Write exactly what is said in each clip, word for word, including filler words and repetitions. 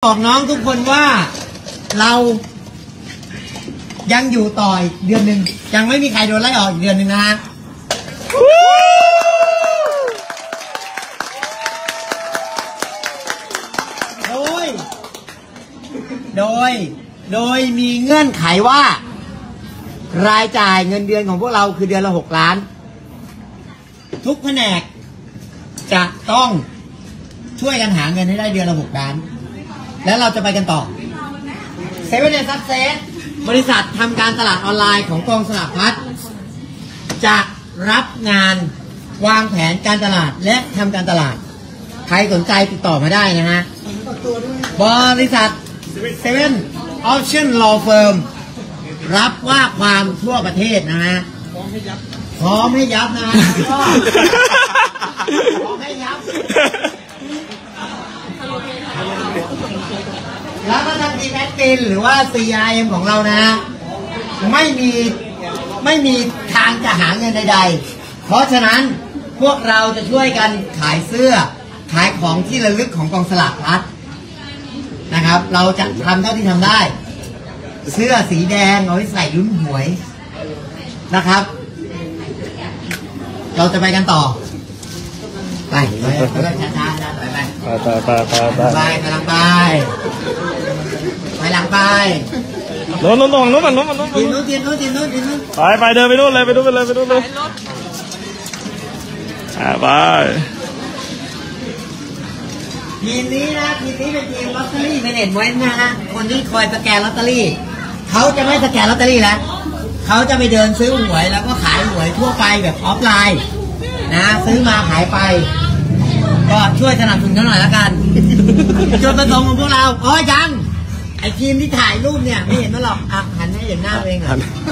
บอกน้องทุกคนว่าเรายังอยู่ต่ออีกเดือนหนึ่งยังไม่มีใครโดนไล่ออกอีกเดือนหนึ่งนะฮะโดยโดยโดยมีเงื่อนไขว่ารายจ่ายเงินเดือนของพวกเราคือเดือนละหกล้านทุกแผนกจะต้องช่วยกันหาเงินให้ได้เดือนละหกล้านแล้วเราจะไปกันต่อเซเว่นเดย์ซักเซสบริษัททำการตลาดออนไลน์ของกองสลากพลัสจะรับงานวางแผนการตลาดและทำการตลาดใครสนใจติดต่อมาได้นะฮะบริษัทเซเว่นออปชั่นลอว์เฟิร์มรับว่าความทั่วประเทศนะฮะพร้อมให้ยับนะก็พร้อมให้ยับแล้วก็ทางทีมแอดมินหรือว่า ซี อาร์ เอ็ม ของเรานะไม่มีไม่มีทางจะหาเงินใดๆเพราะฉะนั้นพวกเราจะช่วยกันขายเสื้อขายของที่ระลึกของกองสลากพลัสนะครับเราจะทำเท่าที่ทำได้เสื้อสีแดงเอาไว้ใส่ลุ้นหวยนะครับเราจะไปกันต่อไปไปไปช้าๆไปไปไปไปไปไปไปกำลังไปไปหลังไปโน้นโน้นโน้นโน้นโน้นโน้นทีนู้นทีนู้นทีนู้นทีนู้นไปไปเดินไปนู่นเลยไปนู่นไปเลยไปนู่นเลยอ่าไปทีนี้นะทีนี้เป็นทีมลอตเตอรี่เมเนจเมนต์นะฮะคนที่คอยสแกนลอตเตอรี่เขาจะไม่สแกนลอตเตอรี่แล้วเขาจะไปเดินซื้อหวยแล้วก็ขายหวยทั่วไปแบบออฟไลน์นะซื้อมาขายไปก็ช่วยสนับสนุนเขาหน่อยละกันจุดประสงค์ของพวกเราอ๋อยังไอทีมที่ถ่ายรูปเนี่ยไม่เห็นมันหรอกอ่ะหันให้เห็นหน้าเองอ่ะ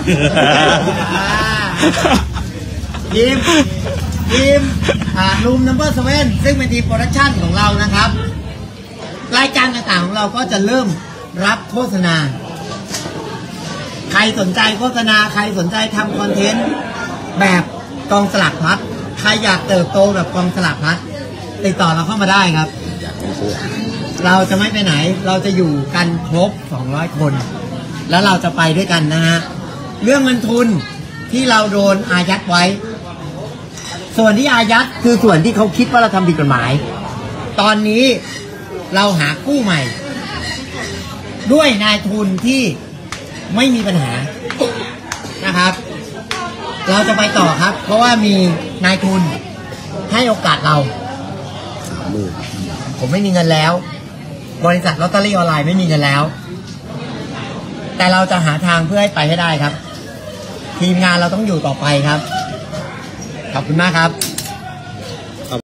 ทีมทีมอ่ารูมนัมเบอร์เซเว่นซึ่งเป็นทีมโปรดักชั่นของเรานะครับรายการต่างๆของเราก็จะเริ่มรับโฆษณาใครสนใจโฆษณาใครสนใจทำคอนเทนต์แบบกองสลากพลัสใครอยากเติบโตแบบกองสลากพลัสติดต่อเราเข้ามาได้ครับเราจะไม่ไปไหนเราจะอยู่กันครบสองร้อยคนแล้วเราจะไปด้วยกันนะฮะเรื่องเงินทุนที่เราโดนอายัดไว้ส่วนที่อายัดคือส่วนที่เขาคิดว่าเราทำผิดกฎหมายตอนนี้เราหากู้ใหม่ด้วยนายทุนที่ไม่มีปัญหานะครับเราจะไปต่อครับเพราะว่ามีนายทุนให้โอกาสเราผมไม่มีเงินแล้วบริษัทลอตเตอรี่ออนไลน์ไม่มีเงินแล้วแต่เราจะหาทางเพื่อให้ไปให้ได้ครับทีมงานเราต้องอยู่ต่อไปครับขอบคุณมากครับ